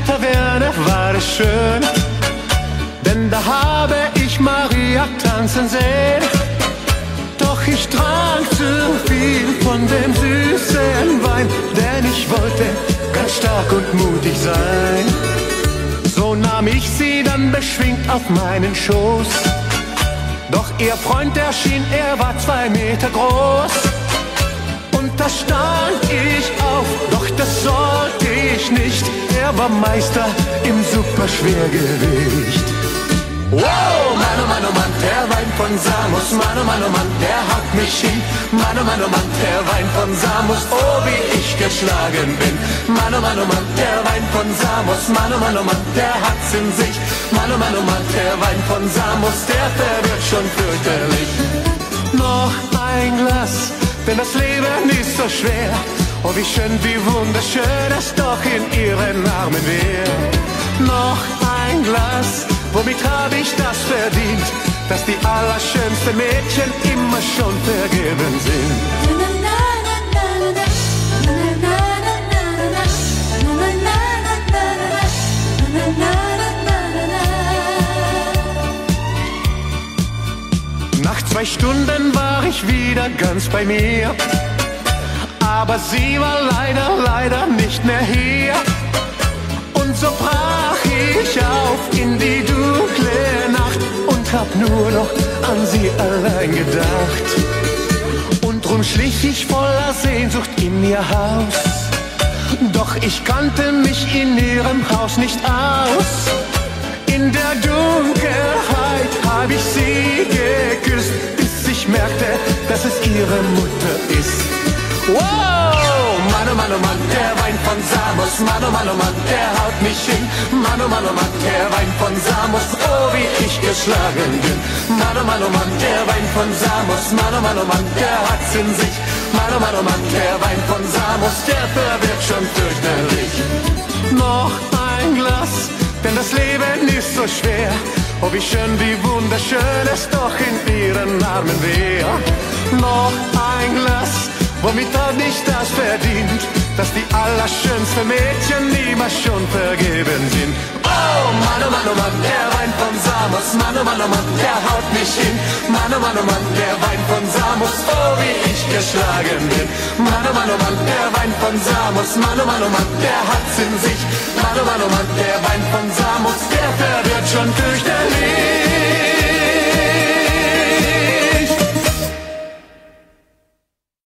Taverne war es schön, denn da habe ich Maria tanzen sehen. Doch ich trank zu viel von dem süßen Wein, denn ich wollte ganz stark und mutig sein. So nahm ich sie dann beschwingt auf meinen Schoß, doch ihr Freund erschien, er war 2 Meter groß. Und da stand ich auf, doch das sollte ich nicht, er war Meister im Superschwergewicht. Wow, Mann, oh Mann, oh Mann, der Wein von Samos, Mann, oh Mann, oh Mann, der haut mich hin. Mann, oh Mann, oh Mann, der Wein von Samos, oh wie ich geschlagen bin. Mann, oh Mann, oh Mann, der Wein von Samos, Mann, oh Mann, oh Mann, der hat's in sich. Mann, oh Mann, oh Mann, der Wein von Samos, der verwirrt schon fürchterlich. Noch ein Glas, denn das Leben ist so schwer. Oh wie schön, wie wunderschön es doch in ihren Armen wäre. Noch ein Glas, womit habe ich das verdient, dass die allerschönsten Mädchen immer schon vergeben sind. Nach 2 Stunden war ich wieder ganz bei mir, aber sie war leider nicht mehr hier. Und so brach ich auf in die dunkle Nacht und hab nur noch an sie allein gedacht. Und drum schlich ich voller Sehnsucht in ihr Haus, doch ich kannte mich in ihrem Haus nicht aus. In der Dunkelheit hab ich sie geküsst, bis ich merkte, dass es ihre Mutter ist. Wow, Mann, oh Mann, oh Mann, der Wein von Samos, Mann, oh Mann, oh Mann, der haut mich hin. Mann, oh Mann, oh Mann, der Wein von Samos, oh wie ich geschlagen bin. Mann, oh Mann, oh Mann, der Wein von Samos, Mann, oh Mann, oh Mann, der hat's in sich. Mann, oh Mann, oh Mann, der Wein von Samos, der verwirrt schon fürchterlich. Noch ein Glas, denn das Leben ist so schwer. Oh wie schön, wie wunderschön es doch in ihren Armen wäre. Noch ein Glas, womit hab ich das verdient, dass die allerschönsten Mädchen immer schon vergeben sind. Oh Mann, oh Mann, oh Mann, der Wein von Samos, Mann, oh Mann, oh Mann, der haut mich hin. Mann, oh Mann, oh Mann, der Wein von Samos, oh wie ich geschlagen bin. Mann, oh Mann, oh Mann, der Wein von Samos, Mann, oh Mann, oh Mann, der hat's in sich. Mann, oh Mann, der Wein von Samos,